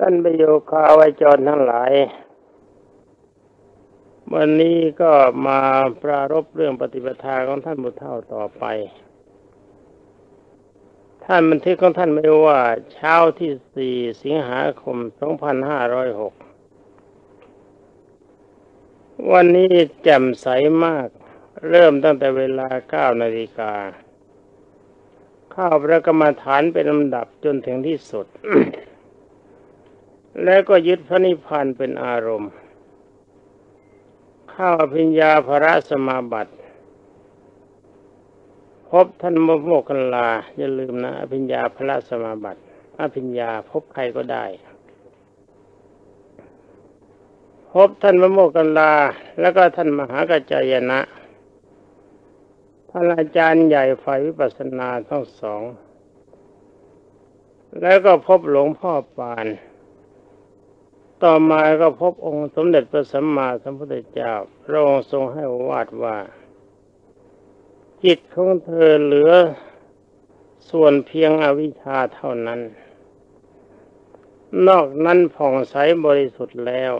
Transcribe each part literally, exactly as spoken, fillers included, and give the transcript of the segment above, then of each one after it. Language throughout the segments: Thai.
ท่านประโยคาวาจรทั้งหลายวันนี้ก็มาปรารภเรื่องปฏิปทาของท่านบุตรเฒ่าต่อไปท่านบันทึกของท่านไม่ว่าเช้าที่สี่สิงหาคมสองพันห้าร้อยหกวันนี้แจ่มใสมากเริ่มตั้งแต่เวลาเก้านาฬิกาเข้าพระกรรมฐานเป็นลำดับจนถึงที่สุด แล้วก็ยึดพระนิพพานเป็นอารมณ์เข้าอภิญญาภรสมาบัติพบท่านมโมคคัลลาอย่าลืมนะอภิญญาภรสมาบัติอภิญญาพบใครก็ได้พบท่านมโมคคัลลาแล้วก็ท่านมหากัจจายนะท่านอาจารย์ใหญ่ฝ่ายวิปัสสนาทั้งสองแล้วก็พบหลวงพ่อปานต่อมาก็พบองค์สมเด็จพระสัมมาสัมพุทธเจ้าพระองค์ทรงให้โอวาทว่าจิตของเธอเหลือส่วนเพียงอวิชชาเท่านั้นนอกนั้นผ่องใสบริสุทธิ์แล้ว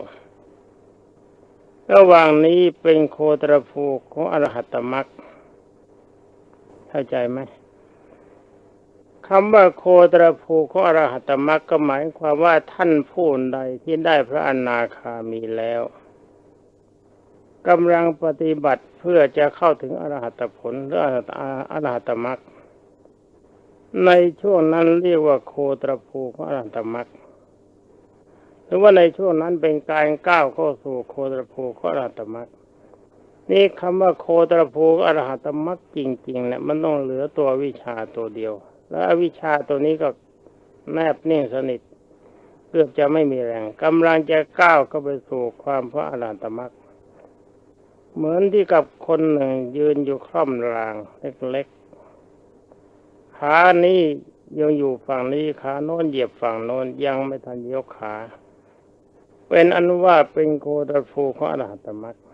ระหว่างนี้เป็นโคตรภูของอรหัตตมรรคเข้าใจไหมคำว่าโคตรภูของอรหัตตมรรคก็หมายความว่าท่านผู้ใดที่ได้พระอนาคามีแล้วกำลังปฏิบัติเพื่อจะเข้าถึงอรหัตผลหรืออรหัตมรรคในช่วงนั้นเรียกว่าโคตรภูของอรหัตมรรคหรือว่าในช่วงนั้นเป็นการก้าวเข้าสู่โคตรภูของอรหัตมรรคนี่คำว่าโคตรภูอรหัตมรรคจริงๆเนี่ยมันต้องเหลือตัววิชาตัวเดียวแล้วอวิชชาตัวนี้ก็แนบนิ่งสนิทเกือบจะไม่มีแรงกำลังจะก้าวเข้าไปสู่ความพระอรหัตมรรคเหมือนที่กับคนหนึ่งยืนอยู่คร่อมรางเล็กๆขานี้ยังอยู่ฝั่งนี้ขาโน้นเหยียบฝั่งโน้นยังไม่ทันยกขาเป็นอนุว่าเป็นโคตรภูของอรหัตมรรค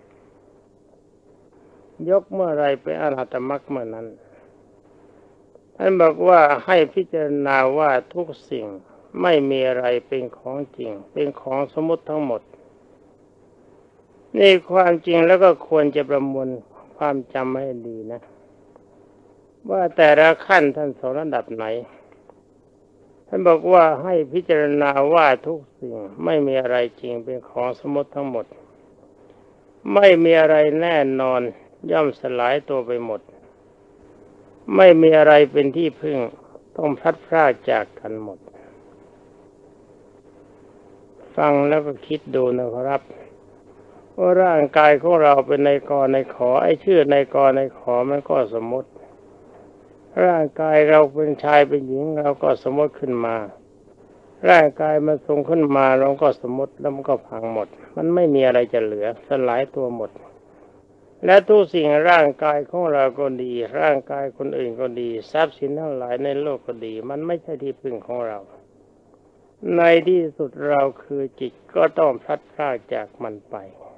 ยกเมื่อไรเป็นอรหัตมรรคเมื่อนั้นท่านบอกว่าให้พิจารณาว่าทุกสิ่งไม่มีอะไรเป็นของจริงเป็นของสมมติทั้งหมดนี่ความจริงแล้วก็ควรจะประมวลความจำให้ดีนะว่าแต่ละขั้นท่านสอนระดับไหนท่านบอกว่าให้พิจารณาว่าทุกสิ่งไม่มีอะไรจริงเป็นของสมมติทั้งหมดไม่มีอะไรแน่นอนย่อมสลายตัวไปหมดไม่มีอะไรเป็นที่พึ่งต้องพลัดพรากจากกันหมดฟังแล้วก็คิดดูนะครับว่าร่างกายของเราเป็นในกอในขอไอ้ชื่อในกอในขอมันก็สมมติร่างกายเราเป็นชายเป็นหญิงเราก็สมมติขึ้นมาร่างกายมันทรงขึ้นมาเราก็สมมติแล้วมันก็พังหมดมันไม่มีอะไรจะเหลือสลายตัวหมดและทุกสิ่งร่างกายของเราก็ดีร่างกายคนอื่นก็ดีทรัพย์สินทั้งหลายในโลกก็ดีมันไม่ใช่ที่พึ่งของเราในที่สุดเราคือจิตก็ต้องพลัดพรากจากมันไป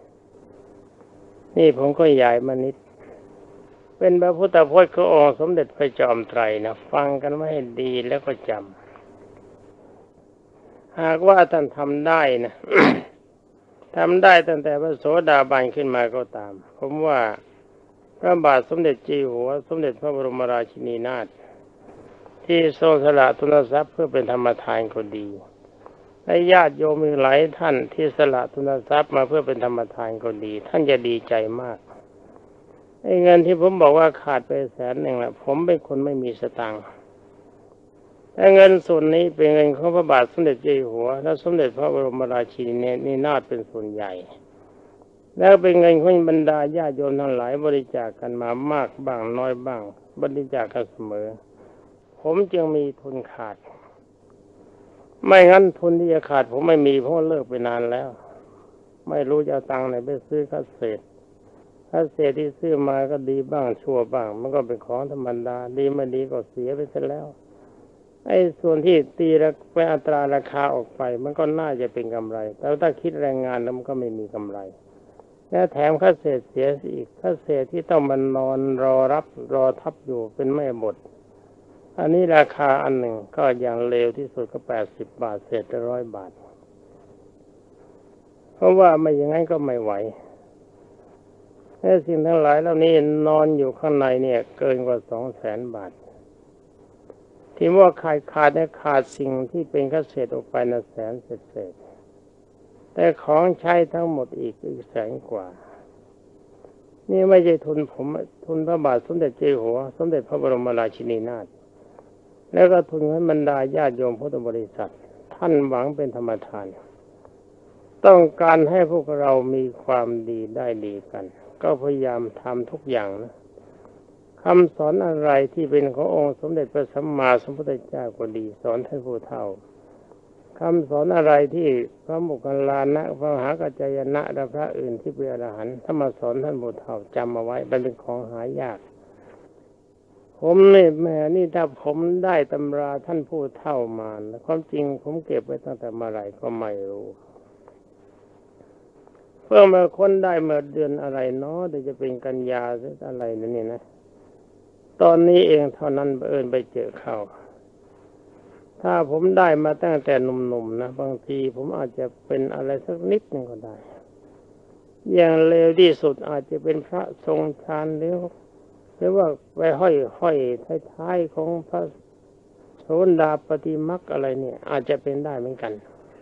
นี่ผมก็ย้ายมานิดเป็นพระพุทธพจน์ขององค์สมเด็จพระจอมไตรนะฟังกันไว้ให้ดีแล้วก็จำหากว่าท่านทำได้นะ ทำได้ตั้งแต่พระโสดาบันขึ้นมาก็ตามผมว่าพระบาทสมเด็จเจ้าอยู่หัวสมเด็จพระบรมราชินีนาถที่ทรงสละทุนทรัพย์เพื่อเป็นธรรมทานก็ดีและญาติโยมมีหลายท่านที่สละทุนทรัพย์มาเพื่อเป็นธรรมทานก็ดีท่านจะดีใจมากไอ้เงินที่ผมบอกว่าขาดไปแสนหนึ่งแหละผมเป็นคนไม่มีสตางค์แต่เงินส่วนนี้เป็นเงินของพระบาทสมเด็จเจ้าอยู่หัวและสมเด็จพระบรมราชินีนาถเป็นส่วนใหญ่แล้วเป็นเงินของบรรดาญาติโยมทั้งหลายบริจาคกันมามากบ้างน้อยบ้างบริจาคกันเสมอผมจึงมีทุนขาดไม่งั้นทุนที่จะขาดผมไม่มีเพราะเลิกไปนานแล้วไม่รู้จะเอาตังค์ไหนไปซื้อคัสเศษคัสเศษที่ซื้อมาก็ดีบ้างชั่วบ้างมันก็เป็นของธรรมดาดีไม่ดีก็เสียไปซะแล้วไอ้ส่วนที่ตีเป็นอัตราราคาออกไปมันก็น่าจะเป็นกำไรแต่ถ้าคิดแรงงานแล้วมันก็ไม่มีกำไรและแถมคัสเศษเสียอีกคัสเศษที่ต้องมานอนรอรับรอทับอยู่เป็นแม่บทอันนี้ราคาอันหนึ่งก็อย่างเลวที่สุดก็แปดสิบบาทเศษร้อยบาทเพราะว่าไม่อย่างนั้นก็ไม่ไหวแค่สิ่งทั้งหลายเหล่านี้นอนอยู่ข้างในเนี่ยเกินกว่าสองแสนบาทที่ว่าขาดขาดเนี่ยขาดสิ่งที่เป็นเกษตรออกไปนะแสนเศษแต่ของใช้ทั้งหมดอีกอีกแสนกว่านี่ไม่ใช่ทุนผมทุนพระบาทสมเด็จเจ้าอยู่หัวสมเด็จพระบรมราชินีนาถแล้วก็ทุนให้บรรดาญาติโยมพุทธบริษัทท่านหวังเป็นธรรมทานต้องการให้พวกเรามีความดีได้ดีกันก็พยายามทำทุกอย่างนะคำสอนอะไรที่เป็นขององค์สมเด็จพระสัมมาสัมพุทธเจ้าก็ดีสอนท่านผู้เฒ่าคำสอนอะไรที่พระโมคคัลลานะพระมหากัจจายนะและพระอื่นที่เป็นอรหันต์ถ้ามาสอนท่านผู้เฒ่าจำเอาไว้มันเป็นของหายากผมนี่แม่นี่ถ้าผมได้ตำราท่านผู้เฒ่ามาความจริงผมเก็บไว้ตั้งแต่เมื่อไหร่ก็ไม่รู้เพื่อมาค้นได้เมื่อเดือนอะไรเนาะเดี๋ยวจะเป็นกันยาหรืออะไรนั่นนี่นะตอนนี้เองเท่านั้นเอิญไปเจอเข้าถ้าผมได้มาตั้งแต่หนุ่มๆนะบางทีผมอาจจะเป็นอะไรสักนิดหนึ่งก็ได้อย่างเลวที่สุดอาจจะเป็นพระทรงฌานหรือหรือว่าไปห้อยห้อยท้ายๆของพระโสดาปัตติมรรคอะไรเนี่ยอาจจะเป็นได้เหมือนกัน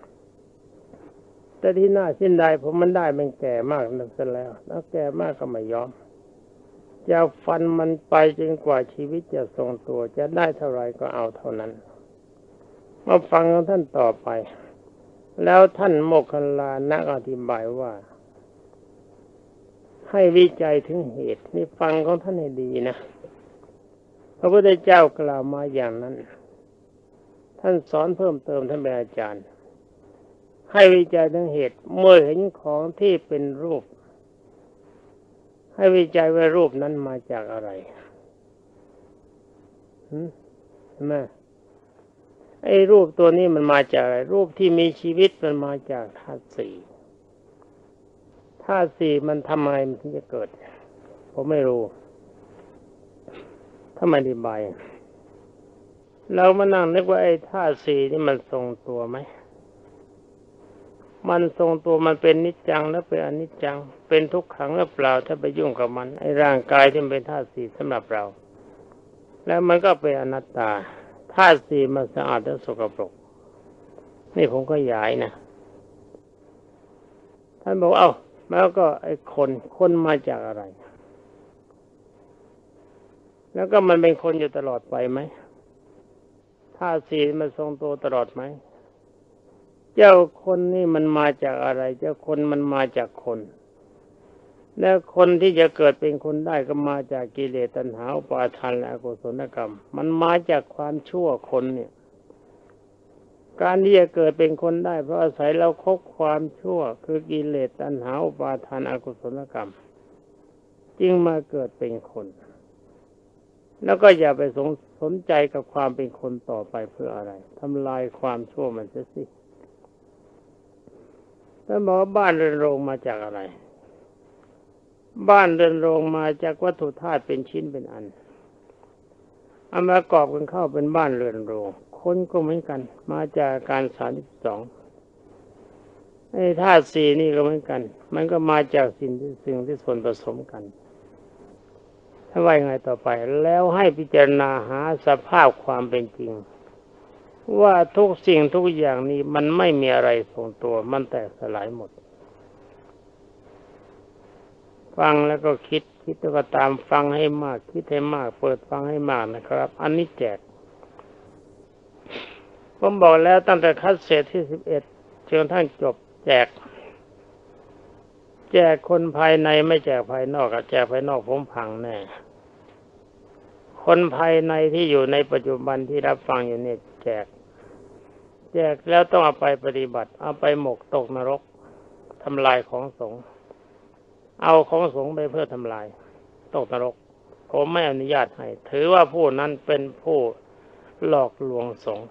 แต่ที่น่าเสียดายผมมันได้มันแก่มากนักซะแล้วแล้วแก่มากก็ไม่ยอมจะฟันมันไปจนกว่าชีวิตจะทรงตัวจะได้เท่าไรก็เอาเท่านั้นมาฟังของท่านต่อไปแล้วท่านโมคคัลลานะอธิบายว่าให้วิจัยถึงเหตุนี่ฟังของท่านให้ดีนะพระพุทธเจ้ากล่าวมาอย่างนั้นท่านสอนเพิ่มเติมท่านเป็นอาจารย์ให้วิจัยถึงเหตุเมื่อเห็นของที่เป็นรูปให้วิจัยว่ารูปนั้นมาจากอะไรใช่ไหมไอ้รูปตัวนี้มันมาจากอะไรรูปที่มีชีวิตมันมาจากธาตุสี่ธาตุสี่มันทำไมมันถึงจะเกิดผมไม่รู้ถ้าไม่อธิบายเรามานั่งนึกว่าไอ้ธาตุสี่นี่มันทรงตัวไหมมันทรงตัวมันเป็นนิจจังแล้วเป็นอนิจจังเป็นทุกขังหรือเปล่าถ้าไปยุ่งกับมันไอ้ร่างกายที่เป็นธาตุสี่สำหรับเราแล้วมันก็เป็นอนัตตาธาตุสี่มันสะอาดและสกปรกนี่ผมก็ย้ายนะท่านบอกเอ้าแล้วก็ไอ้คนคนมาจากอะไรแล้วก็มันเป็นคนอยู่ตลอดไปไหมธาตุสี่มันทรงตัวตลอดไหมเจ้าคนนี่มันมาจากอะไรเจ้าคนมันมาจากคนและคนที่จะเกิดเป็นคนได้ก็มาจากกิเลสตัณหาอุปาทานและอกุศลกรรมมันมาจากความชั่วคนเนี่ยการที่จะเกิดเป็นคนได้เพราะอาศัยเราคบความชั่วคือกิเลสตัณหาอุปาทานอกุศลกรรมจึงมาเกิดเป็นคนแล้วก็อย่าไปสนสนใจกับความเป็นคนต่อไปเพื่ออะไรทำลายความชั่วมันเสียสิท่านบอกว่าบ้านเรือนโรงมาจากอะไรบ้านเรือนโรงมาจากวัตถุธาตุเป็นชิ้นเป็นอันเอามากรอบกันเข้าเป็นบ้านเรือนโรงคนก็เหมือนกันมาจากการสามสิบสองไอ้ธาตุสี่นี่ก็เหมือนกันมันก็มาจากสิ่งที่สิ่งที่ส่วนผสมกันถ้าว่ายังไงต่อไปแล้วให้พิจารณาหาสภาพความเป็นจริงว่าทุกสิ่งทุกอย่างนี้มันไม่มีอะไรทรงตัวมันแตกสลายหมดฟังแล้วก็คิดคิดแล้วก็ตามฟังให้มากคิดให้มากเปิดฟังให้มากนะครับอันนี้แจกผมบอกแล้วตั้งแต่คัดเศษที่สิบเอ็ดจนท่านจบแจกแจกคนภายในไม่แจกภายนอกแจกภายนอกผมพังแน่คนภายในที่อยู่ในปัจจุบันที่รับฟังอยู่เนี่ยแจกแจกแล้วต้องเอาไปปฏิบัติเอาไปหมกตกนรกทำลายของสงฆ์เอาของสงฆ์ไปเพื่อทำลายตกนรกผมไม่อนุญาตให้ถือว่าผู้นั้นเป็นผู้หลอกลวงสงฆ์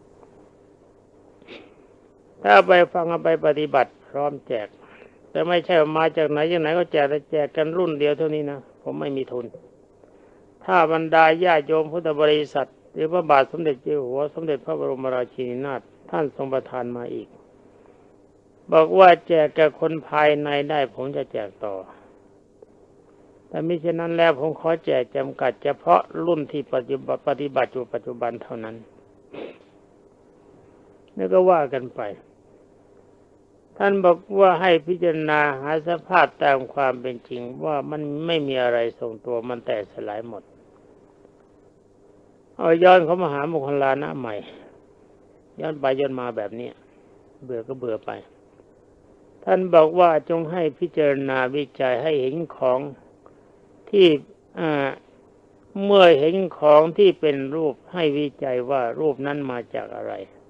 ถ้าไปฟังเอาไปปฏิบัติพร้อมแจกแต่ไม่ใช่มาจากไหนจากไหนก็แจกแต่แจกกันรุ่นเดียวเท่านี้นะผมไม่มีทุนถ้าบรรดาญาโยมพุทธบริษัทหรือพระบาทสมเด็จเจ้าอยู่หัวสมเด็จพระบรมราชินีนาถท่านทรงประทานมาอีกบอกว่าแจกแก่คนภายในได้ผมจะแจกต่อแต่มิฉะนั้นแล้วผมขอแจกจำกัดเฉพาะรุ่นที่ปฏิบัติปฏิบัติอยู่ปัจจุบันเท่านั้นนี่ก็ว่ากันไปท่านบอกว่าให้พิจารณาหาสภาพตามความเป็นจริงว่ามันไม่มีอะไรทรงตัวมันแตกสลายหมดเอาย้อนเขามาหาโมคคัลลานะใหม่ย้อนไปย้อนมาแบบนี้เบื่อก็เบื่อไปท่านบอกว่าจงให้พิจารณาวิจัยให้เห็นของที่เมื่อเห็นของที่เป็นรูปให้วิจัยว่ารูปนั้นมาจากอะไร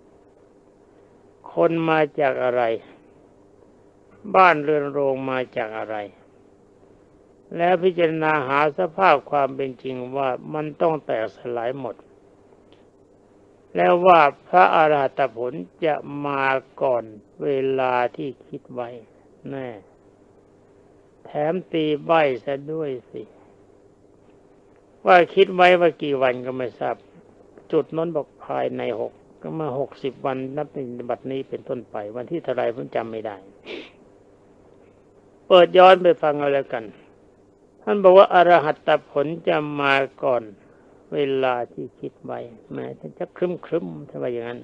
คนมาจากอะไรบ้านเรือนโรงมาจากอะไรแล้วพิจารณาหาสภาพความเป็นจริงว่ามันต้องแตกสลายหมดแล้วว่าพระอรหัตผลจะมาก่อนเวลาที่คิดไว้แน่แถมตีใบ้ซะด้วยสิว่าคิดไว้ว่ากี่วันก็ไม่ทราบจุดนั้นบอกภายในหกก็มาหกสิบวันนับในบัดนี้เป็นต้นไปวันที่เท่าไรผมจำไม่ได้เปิดย้อนไปฟังเอาแล้วกันท่านบอกว่าอรหัตผลจะมาก่อนเวลาที่คิดไว้แม้จะครึ้มครึ้มถ้าว่าอย่างนั้น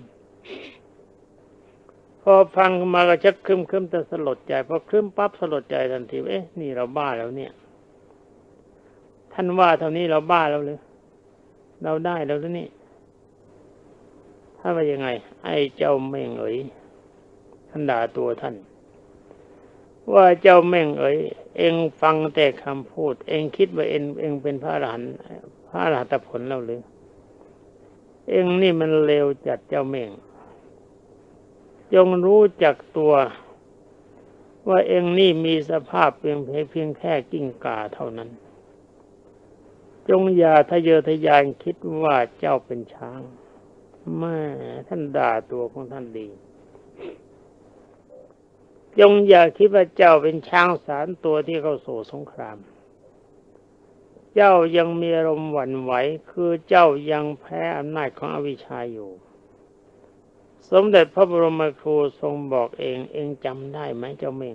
พอฟังมาก็ชักครึ้มครึ้มแต่สลดใจพอครึ้มปั๊บสลดใจทันทีเอ๊ะนี่เราบ้าแล้วเนี่ยท่านว่าเท่านี้เราบ้าแล้วหรือเราได้แล้วหรือนี่ถ้าว่ายังไงไอ้เจ้าแม่งเอ๋ยท่านด่าตัวท่านว่าเจ้าแม่งเอ๋ยเองฟังแต่คำพูดเองคิดว่าเองเองเป็นพระอรหันต์พระอรหัตผลแล้วหรือเองนี่มันเลวจัดเจ้าแม่งจงรู้จักตัวว่าเองนี่มีสภาพเพียงเพียงแค่กิ้งก่าเท่านั้นจงอย่าทะเยอทะยานคิดว่าเจ้าเป็นช้างแม่ท่านด่าตัวของท่านดีจงอย่าคิดว่าเจ้าเป็นช้างสารตัวที่เข้าสู่สงครามเจ้ายังมีอารมณ์หวั่นไหวคือเจ้ายังแพ้อำนาจของอวิชชาอยู่สมเด็จพระบรมครูทรงบอกเองเองจำได้ไหมเจ้าเม่ง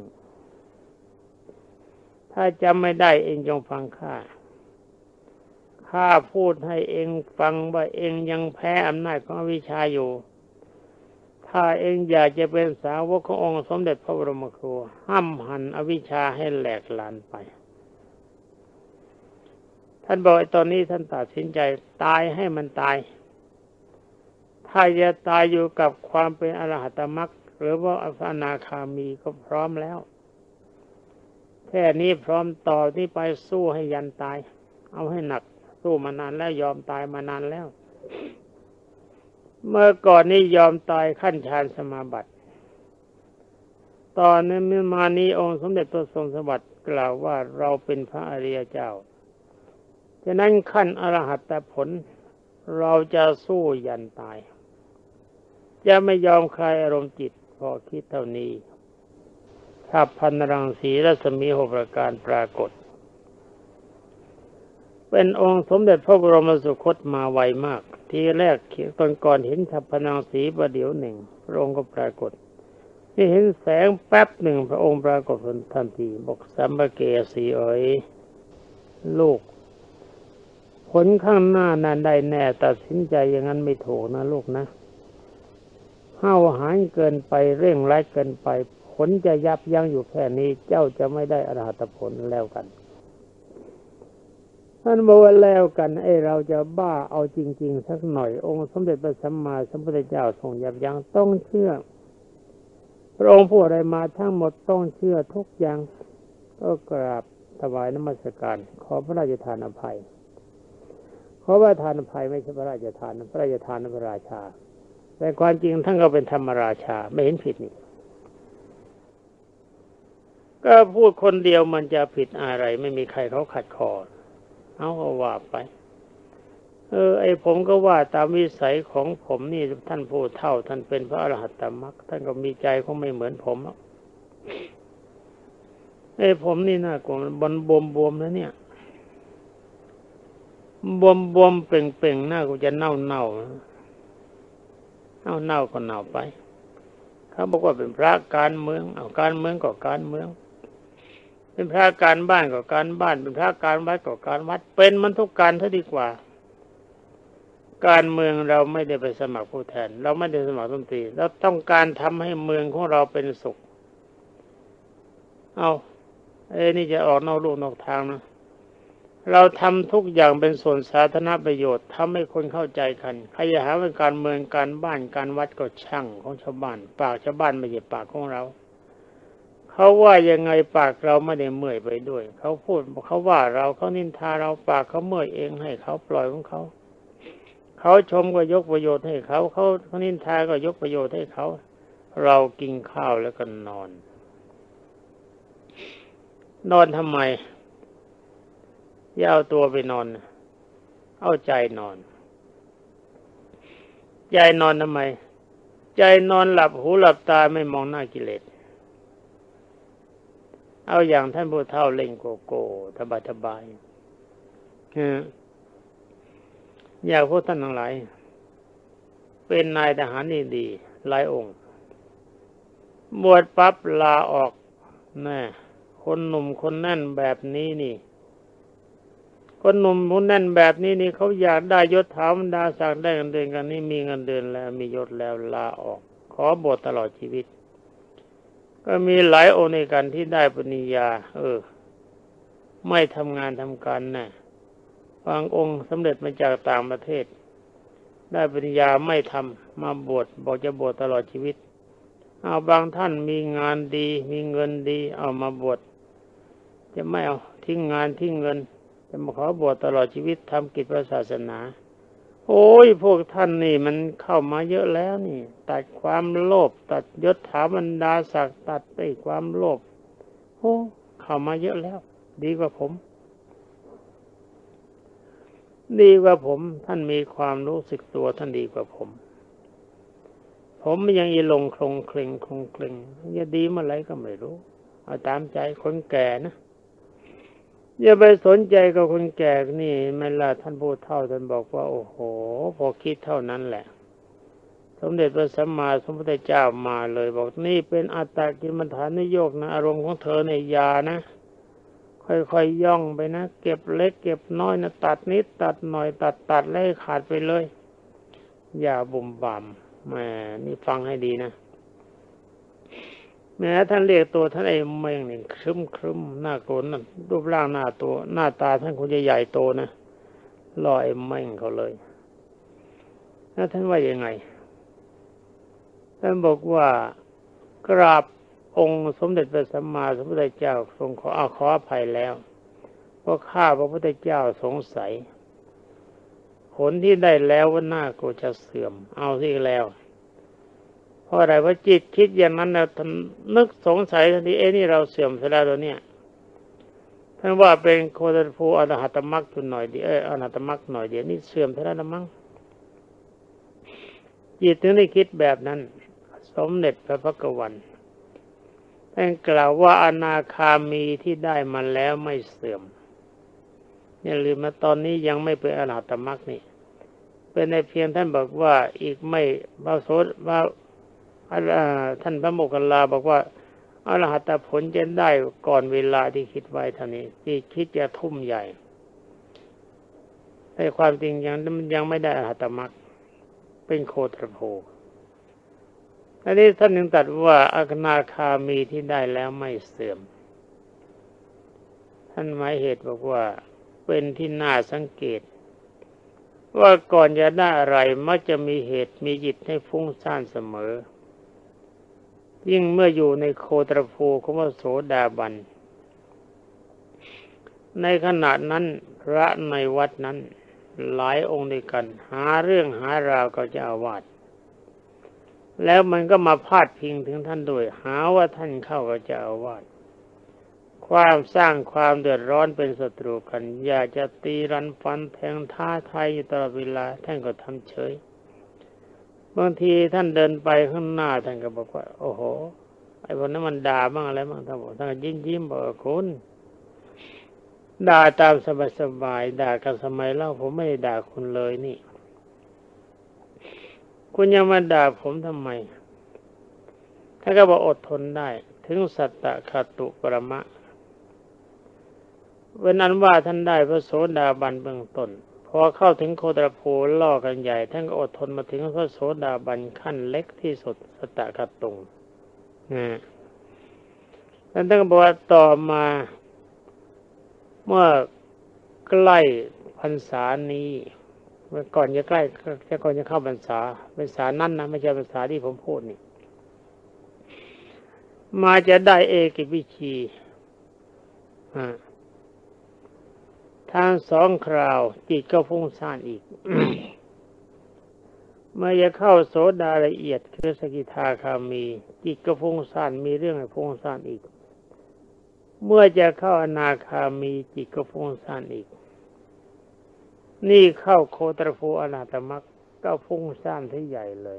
ถ้าจำไม่ได้เองจงฟังข้าข้าพูดให้เองฟังว่าเองยังแพ้อำนาจของอวิชชาอยู่ถ้าเองอยากจะเป็นสาวกขององค์สมเด็จพระบรมครูห้ามหันอวิชชาให้แหลกลานไปท่านบอกไอ้ตอนนี้ท่านตัดสินใจตายให้มันตายถ้าจะตายอยู่กับความเป็นอรหัตมรรคหรือว่าอนาคามีก็พร้อมแล้วแค่นี้พร้อมต่อที่ไปสู้ให้ยันตายเอาให้หนักสู้มานานแล้วยอมตายมานานแล้วเมื่อก่อนนี้ยอมตายขั้นฌานสมาบัติตอนนี้มานี้องค์สมเด็จพระทรงสวัสดิ์กล่าวว่าเราเป็นพระอริยเจ้าฉะนั้นขั้นอรหัตผลเราจะสู้ยันตายจะไม่ยอมคลายอารมณ์จิตพอคิดเท่านี้ถ้าพันรังสีรัศมีหกประการปรากฏเป็นองค์สมเด็จพระบรมสุคตมาไวมากทีแรกตอนก่อนเห็นฉัพพนังสีประเดี๋ยวหนึ่งพระองค์ก็ปรากฏนี่เห็นแสงแป๊บหนึ่งพระองค์ปรากฏทันทีบอกสัมภเกสีเอ๋ยลูกผลข้างหน้านั้นได้แน่ตัดสินใจอย่างนั้นไม่ถูกนะลูกนะห้าวหาญเกินไปเร่งรัดเกินไปผลจะยับยั้งอยู่แค่นี้เจ้าจะไม่ได้อรหัตผลแล้วกันท่านบอกว่าแล้วกันไอ้เราจะบ้าเอาจริงๆสักหน่อยองค์สมเด็จพระสัมมาสัมพุทธเจ้าทรงยับยั้งต้องเชื่อพระองค์พูดอะไรมาทั้งหมดต้องเชื่อทุกอย่างก็กราบถวายนมัสการขอพระราชทานอภัยขอพระราชทานอภัยไม่ใช่พระราชทานพระราชทานพระราชาแต่ความจริงท่านก็เป็นธรรมราชาไม่เห็นผิดนี่ก็พูดคนเดียวมันจะผิดอะไรไม่มีใครเขาขัดคอเอาก็ว่าไปเออไอผมก็ว่าตามวิสัยของผมนี่ท่านผู้เฒ่าท่านเป็นพระอรหัตตมรรคท่านก็มีใจคงไม่เหมือนผมไอผมนี่น่ากลัวบนบวมบวมแล้วเนี่ยบวมบวมเป่งเป่งหน้ากูจะเน่าเน่าเน่าเน่าก็เน่าไปเขาบอกว่าเป็นพระการเมืองเอาการเมืองก็การเมืองเป็นพระการบ้านก็การบ้านเป็นพระการวัดก็การวัดเป็นมันทุกการเท่าดีกว่าการเมืองเราไม่ได้ไปสมัครผู้แทนเราไม่ได้สมัครรัฐมนตรีเราต้องการทำให้เมืองของเราเป็นสุขเอาเอ้นี่จะออกนอกลูกนอกทางนะเราทำทุกอย่างเป็นส่วนสาธารณประโยชน์ทำให้คนเข้าใจกันใครจะหาว่าการเมืองการบ้านการวัดก็ช่างของชาวบ้านปากชาวบ้านไม่ใช่ปากของเราเขาว่ายังไงปากเราไม่ได้เมื่อยไปด้วยเขาพูดเขาว่าเราเขานินทาเราปากเขาเมื่อยเองให้เขาปล่อยของเขาเขาชมก็ยกประโยชน์ให้เขาเขาเขานินทาก็ยกประโยชน์ให้เขาเรากินข้าวแล้วก็นอนนอนทำไมอย่าเอาตัวไปนอนเอาใจนอนใจนอนทำไมใจนอนหลับหูหลับตาไม่มองหน้ากิเลสเอาอย่างท่านผู้เฒ่าเล่งโกโก้สบายสบายอยากพวกท่านทั้งหลายเป็นนายทหารนี่ดีหลายองค์บวชปั๊บลาออกแน่คนหนุ่มคนแน่นแบบนี้นี่คนหนุ่มคนแน่นแบบนี้นี่เขาอยากได้ยศถาบรรดาศักดิ์ได้เงินเดือนกันนี่มีเงินเดือนแล้วมียศแล้วลาออกขอบวชตลอดชีวิตก็มีหลายองค์ในกันที่ได้ปริญญาเออไม่ทำงานทำการน่ะบางองค์สำเร็จมาจากต่างประเทศได้ปริญญาไม่ทำมาบวชบอกจะบวชตลอดชีวิตเอาบางท่านมีงานดีมีเงินดีเอามาบวชจะไม่เอาทิ้งงานทิ้งเงินจะมาขอบวชตลอดชีวิตทำกิจพระศาสนาโอ้ยพวกท่านนี่มันเข้ามาเยอะแล้วนี่ตัดความโลภตัดยศถาบรรดาศักดิ์ตัดไอ้ความโลภโอ้เข้ามาเยอะแล้วดีกว่าผมดีกว่าผมท่านมีความรู้สึกตัวท่านดีกว่าผมผมยังอีหลงคลงเคร่งคลงเคร่งจะดีเมื่อไรก็ไม่รู้เอาตามใจคนแก่นะอย่าไปสนใจกับคนแก่นี่ไม่ล่ะท่านผู้เฒ่าท่านบอกว่าโอ้โหพอคิดเท่านั้นแหละสมเด็จพระสัมมาสัมพุทธเจ้ามาเลยบอกนี่เป็นอัตตกิลมัฏฐานโยกนะอารมณ์ของเธอในยานะค่อยๆย่องไปนะเก็บเล็กเก็บน้อยนะตัดนิดตัดหน่อยตัดตัดแล้วขาดไปเลยอย่าบุ่มบ่ามแหมนี่ฟังให้ดีนะแม้ท่านเรียกตัวท่านไอ้เม่งนี่ครึ้มครึ้มหน้าโกรธนั่นรูปร่างหน้าตัวหน้าตาท่านคงจะใหญ่โตนะล่อไอ้เม่งเขาเลยแล้วท่านว่ายังไงท่านบอกว่ากราบองค์สมเด็จพระสัมมาสัมพุทธเจ้าทรงขออาขออภัยแล้วเพราะข้าพระพุทธเจ้าสงสัยผลที่ได้แล้วว่าหน้าโกรธจะเสื่อมเอาสิแล้วเพราะอะไรว่าจิตคิดอย่างนั้นแล้วนึกสงสัยทันทีเอ้นี่เราเสื่อมซะแล้วตัวเนี้ยท่านว่าเป็นโคตรภูอรหัตมรรคจุดหน่อยเดียวเอออรหัตมรรคหน่อยเดียวนี่เสื่อมซะแล้วมั้งจิตถึงได้คิดแบบนั้นสมเด็จพระพักวันท่านกล่าวว่าอนาคามีที่ได้มาแล้วไม่เสื่อมอย่าลืมนะตอนนี้ยังไม่เป็นอรหัตมรรคนี่เป็นในเพียงท่านบอกว่าอีกไม่พระโสดว่าท่านพระโมคคัลลาบอกว่าอรหัตผลจะได้ก่อนเวลาที่คิดไว้เท่านี้ที่คิดจะทุ่มใหญ่แต่ความจริงยังมันยังไม่ได้อรหัตมรรคเป็นโคตรโภอันนี้ท่านยังตรัสว่าอนาคามีที่ได้แล้วไม่เสื่อมท่านหมายเหตุบอกว่าเป็นที่น่าสังเกตว่าก่อนจะได้อะไรมักจะมีเหตุมีจิตให้ฟุ้งซ่านเสมอยิ่งเมื่ออยู่ในโคตรภูของพระโสดาบันในขณะนั้นพระในวัดนั้นหลายองค์ด้วยกันหาเรื่องหาราวกับเจ้าอาวาสแล้วมันก็มาพาดพิงถึงท่านด้วยหาว่าท่านเข้ากับเจ้าอาวาสความสร้างความเดือดร้อนเป็นศัตรูกันอยากจะตีรันฟันแทงท้าทายอยู่ตลอดเวลาท่านก็ทำเฉยบางทีท่านเดินไปข้างหน้าท่านก็บอกว่าโอ้โหไอ้พวกนั้นมันด่าบ้างอะไรบ้างท่านบอกท่านก็ยิ้มยิ้มบอกคุณด่าตามสบายๆด่ากันสมัยเล่าผมไม่ได้ด่าคุณเลยนี่คุณยังมาด่าผมทำไมถ้าก็บอกอดทนได้ถึงสัตตคตุปรมะเว้นนั้นว่าท่านได้พระโสดาบันเบื้องต้นพอเข้าถึงโคตรภูล่อกันใหญ่ท่านก็อดทนมาถึงพระโสดาบันขั้นเล็กที่สุดสัตตคตุงนะท่านต้องบอกว่าต่อมาเมื่อใกล้พรรษานี้เมื่อก่อนจะใกล้จะก่อนจะเข้าพรรษาพรรษานั้นนะไม่ใช่พรรษาที่ผมพูดนี่มาจะได้เอกิวิชีอ่าทางสองคราวจิตก็ฟุ้งซ่านอีก เมื่อจะเข้าโสดาละเอียดคือสกิทาคามีจิตก็ฟุ้งซ่านมีเรื่องให้ฟุ้งซ่านอีกเมื่อจะเข้าอนาคามีจิตก็ฟุ้งซ่านอีกนี่เข้าโคตรภูอนาตมรรคก็ฟุ้งซ่านที่ใหญ่เลย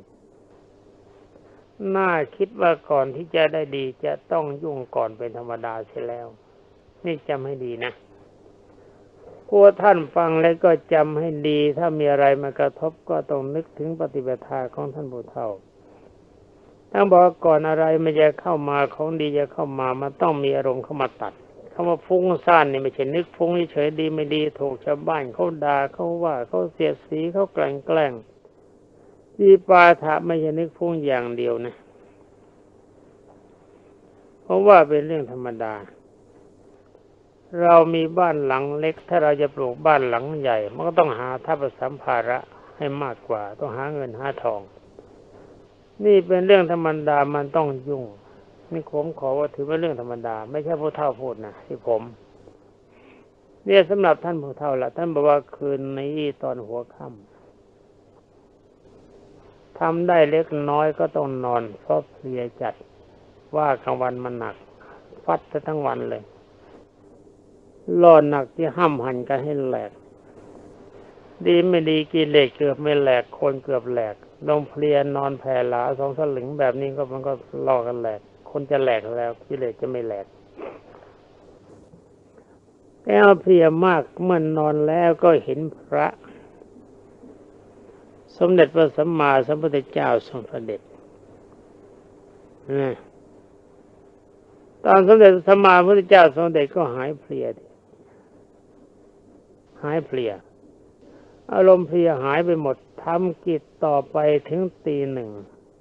น่าคิดว่าก่อนที่จะได้ดีจะต้องยุ่งก่อนเป็นธรรมดาเสียแล้วนี่จำให้ดีนะกลัวท่านฟังแล้วก็จำให้ดีถ้ามีอะไรมากระทบก็ต้องนึกถึงปฏิปทาของท่านผู้เฒ่าท่านบอกก่อนอะไรมันจะเข้ามาของดีจะเข้ามามันต้องมีอารมณ์เข้ามาตัดคำว่าฟุ้งซ่านนี่ไม่ใช่นึกฟุ้งเฉยดีไม่ดีถูกชาวบ้านเขาด่าเขาว่าเขาเสียดสีเขาแกล้งแกล้งวิปาทะไม่ใช่นึกฟุ้งอย่างเดียวนะเพราะว่าเป็นเรื่องธรรมดาเรามีบ้านหลังเล็กถ้าเราจะปลูกบ้านหลังใหญ่มันก็ต้องหาทรัพย์สัมภาระให้มากกว่าต้องหาเงินหาทองนี่เป็นเรื่องธรรมดามันต้องยุ่งนี่ผมขอว่าถือเป็นเรื่องธรรมดาไม่ใช่ผู้เฒ่าพูดนะที่ผมเนี่ยสำหรับท่านผู้เฒ่าละท่านบอกว่าคืนนี้ตอนหัวค่ำทำได้เล็กน้อยก็ต้องนอนเพราะเพลียจัดว่ากลางวันมันหนักฟัดทั้งวันเลยล่อหนักที่ห้ำหั่นกันให้แหลกดีไม่ดีกิเลสเกือบไม่แหลกคนเกือบแหลกลงเพลียนอนแผ่หลาสองสลึงแบบนี้ก็มันก็ล่อกันแหลกคนจะแหลกแล้วกิเลสจะไม่แหลกแก้วเพลียมากเมื่อนนอนแล้วก็เห็นพระสมเด็จพระสัมมาสัมพุทธเจ้าทรงเสด็จนะตอนสมเด็จสัมมาสัมพุทธเจ้าทรงเสด็จก็หายเพลียหายเพลียอารมณ์เพลียหายไปหมดทำกิจต่อไปถึงตีหนึ่ง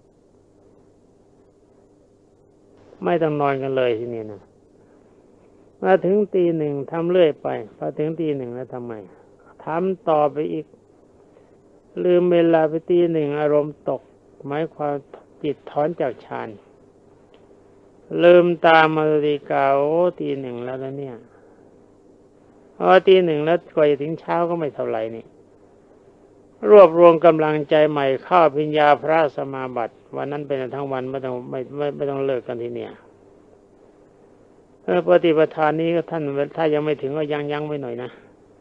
ไม่ต้องนอนกันเลยทีนี้นะมาถึงตีหนึ่งทำเรื่อยไปพอถึงตีหนึ่งแล้วทำไมทำต่อไปอีกลืมเวลาไปตีหนึ่งอารมณ์ตกหมายความจิตถอนจากฌานลืมตามาฬิกาโอ้ตีหนึ่งแล้วแล้วเนี่ยพอตีหนึ่งแล้วกว่าจะถึงเช้าก็ไม่เท่าไหร่นี่รวบรวมกำลังใจใหม่เข้าปัญญาพระสมาบัติวันนั้นเป็นทั้งวันไม่ต้องไม่ไม่ไม่ต้องเลิกกันทีเนี่ยเออปฏิปทานนี้ก็ท่านถ้ายังไม่ถึงก็ยังยังไว้หน่อยนะ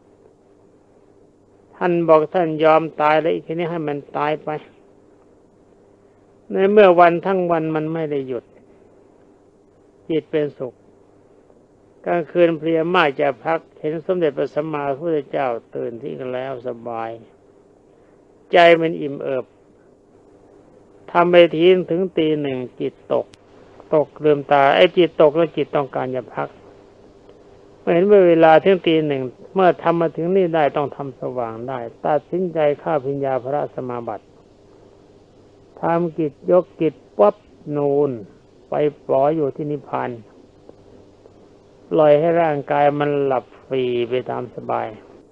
ท่านบอกท่านยอมตายแล้วอีกทีนี้ให้มันตายไปในเมื่อวันทั้งวันมันไม่ได้หยุดจิตเป็นสุขกลางคืนเพลียมากจะพักเห็นสมเด็จพระสัมมาสัมพุทธเจ้าตื่นที่กันแล้วสบายใจมันอิ่มเอิบทำไปทีถึงตีหนึ่งจิตตกตกลืมตาไอ้จิตตกแล้วจิตต้องการจะพักเห็นเวลาถึงตีหนึ่งเมื่อทำมาถึงนี่ได้ต้องทำสว่างได้ตัดสินใจเข้าปัญญาพระสมาบัติทำกิจยกกิจปั๊บนูนไปปล่อยอยู่ที่นิพพานปล่อยให้ร่างกายมันหลับฟรีไปตามสบาย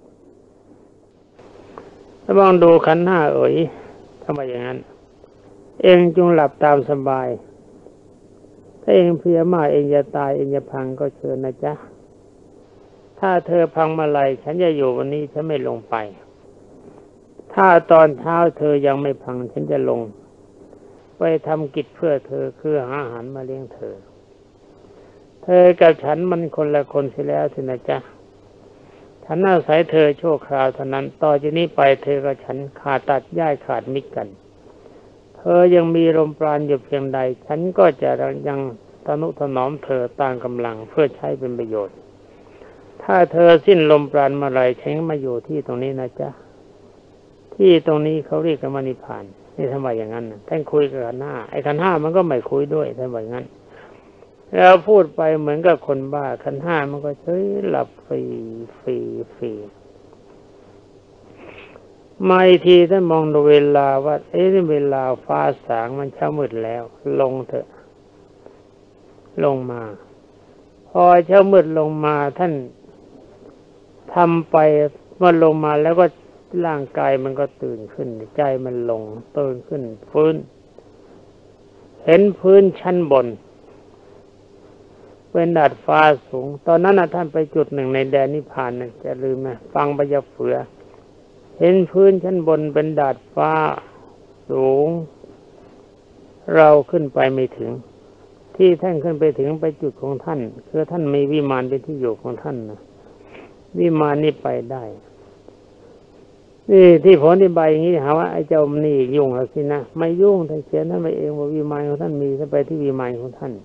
ถ้ามองดูขันธ์ห้าเอ๋ยทำไมอย่างนั้นเองจงหลับตามสบายถ้าเองเพลียมากเองจะตายเองจะพังก็เชิญนะจ๊ะถ้าเธอพังเมื่อไหร่ฉันจะอยู่วันนี้ฉันไม่ลงไปถ้าตอนเช้าเธอยังไม่พังฉันจะลงไปทำกิจเพื่อเธอคือหาอาหารมาเลี้ยงเธอเธอกับฉันมันคนละคนเสียแล้วสินะจ๊ะฉันอาศัยเธอชั่วคราวเท่านั้นต่อจากนี้ไปเธอกับฉันขาดตัดย้ายขาดมิตรกันเธอยังมีลมปราณอยู่เพียงใดฉันก็จะยังทนุถนอมเธอตามกำลังเพื่อใช้เป็นประโยชน์ถ้าเธอสิ้นลมปราณเมื่อไรฉันก็มาอยู่ที่ตรงนี้นะจ๊ะที่ตรงนี้เขาเรียกกันว่านิพพานนี่ทำไมอย่างนั้นท่านคุยกับขันธ์ห้าไอ้ขันธ์ห้ามันก็ไม่คุยด้วยท่านว่าอย่างนั้นแล้วพูดไปเหมือนกับคนบ้าขันธ์ห้ามันก็เฉยหลับฟรีฟรีฟรีมาอีกทีท่านมองดูเวลาว่าเอ๊ะเวลาฟ้าสางมันเช้ามืดแล้วลงเถอะลงมาพอเช้ามืดลงมาท่านทำไปเมื่อลงมาแล้วก็ร่างกายมันก็ตื่นขึ้นใจมันลงตื่นขึ้นฟื้นเห็นพื้นชั้นบนเป็นดาดฟ้าสูงตอนนั้นท่านไปจุดหนึ่งในแดนนิพพานนะจะลืมไหมฟังไปจะเฟือเห็นพื้นชั้นบนเป็นดาดฟ้าสูงเราขึ้นไปไม่ถึงที่ท่านขึ้นไปถึงไปจุดของท่านคือท่านมีวิมานเป็นที่อยู่ของท่านนะวิมานนี้ไปได้นี่ที่ผมอธิบายอย่างนี้หาว่าไอ้เจ้านี่ยุ่งแล้วสินะไม่ยุ่งท่านเขียนท่านไปเองว่าวิมานของท่านมีท่านไปที่วิมานของท่าน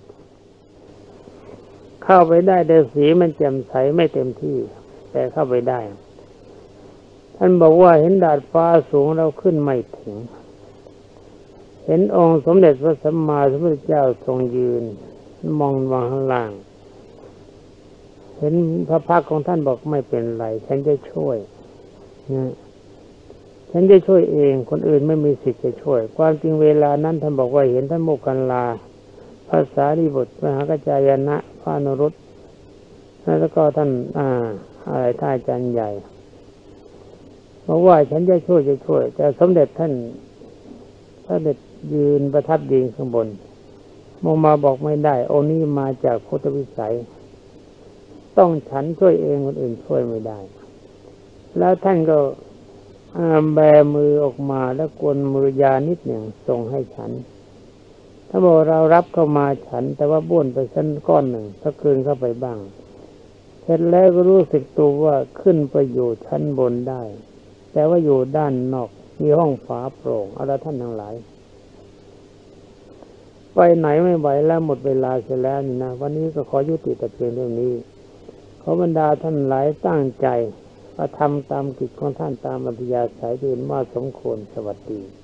เข้าไปได้แต่สีมันแจ่มใสไม่เต็มที่แต่เข้าไปได้ท่านบอกว่าเห็นดาดฟ้าสูงเราขึ้นไม่ถึงเห็นองค์สมเด็จพระสัมมาสัมพุทธเจ้าทรงยืนมองวางข้างล่างเห็นพระพักตร์ของท่านบอกไม่เป็นไรฉันจะช่วยนะฉันจะช่วยเองคนอื่นไม่มีสิทธิ์จะช่วยความจริงเวลานั้นท่านบอกว่าเห็นท่านโมคคัลลาภาษาลีบุตรมหากัจจายนะพระอนุรุตแล้วก็ท่านอ่าอะไรท่านอาจารย์ใหญ่บอกว่าฉันจะช่วยจะช่วยแต่สมเด็จท่านสมเด็จยืนประทับยืนข้างบนมองมาบอกไม่ได้องค์นี้มาจากพุทธวิสัยต้องฉันช่วยเองคนอื่นช่วยไม่ได้แล้วท่านก็แบมือออกมาแล้วกวนมือยานิดหนึ่งส่งให้ฉันถ้าบอกเรารับเข้ามาฉันแต่ว่าบ้วนไปชั้นก้อนหนึ่งถ้าคืนเข้าไปบ้างเสร็จแล้วก็รู้สึกตัวว่าขึ้นไปอยู่ชั้นบนได้แต่ว่าอยู่ด้านนอกมีห้องฝาโปร่งเอาละท่านทั้งหลายไปไหนไม่ไหวแล้วหมดเวลาเสียแล้วนี่นะวันนี้ก็ขอยุติแต่เพียงเท่านี้ขอบรรดาท่านหลายตั้งใจกระทำตามกิจของท่านตามอัธยาศัยที่เห็นว่าสมควรสวัสดี